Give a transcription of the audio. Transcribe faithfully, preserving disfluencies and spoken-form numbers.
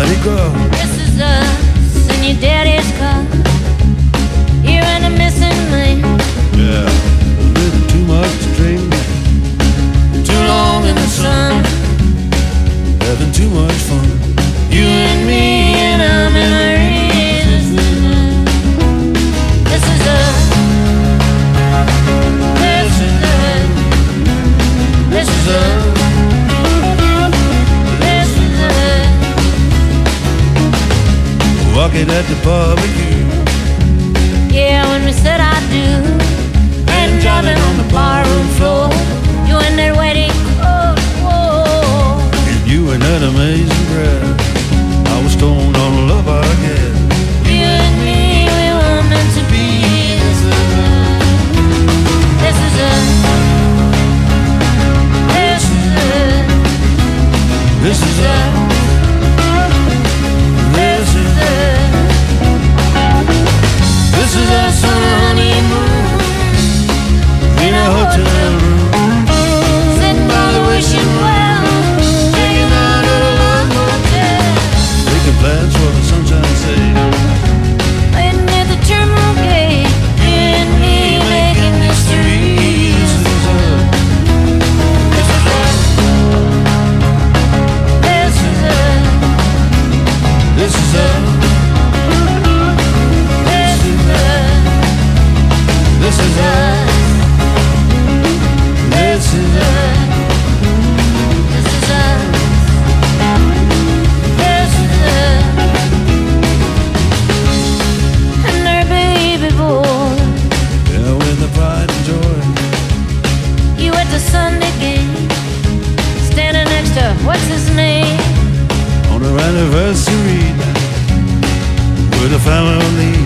Mardi Gras. This is us in your daddy's car. You're in a missing lane. Yeah, a little too much to drink, Too long in the sun. having too much fun. You and me and our memories. This is us. This is us. This is us. This is us. Walking at the barbecue, Yeah, when we said I do. And driving on the barroom floor. You in that wedding coat. Whoa. and you and that amazing breath. I was stoned on the love I get. You and me, we were meant to be. This is us. This is us. This is us. This is us. This is us on a honeymoon in a hotel room, Sitting by the wishing well, hanging out at a love motel, making plans for the sunshine state. waiting at the terminal gate. You and me making history. This is us. This is us. This is us. This is us. This is us. This is us. This is us. This is us. This is us. And our baby boy. Yeah, with the pride and joy. You at the Sunday game, standing next to what's his name? On our anniversary night with a family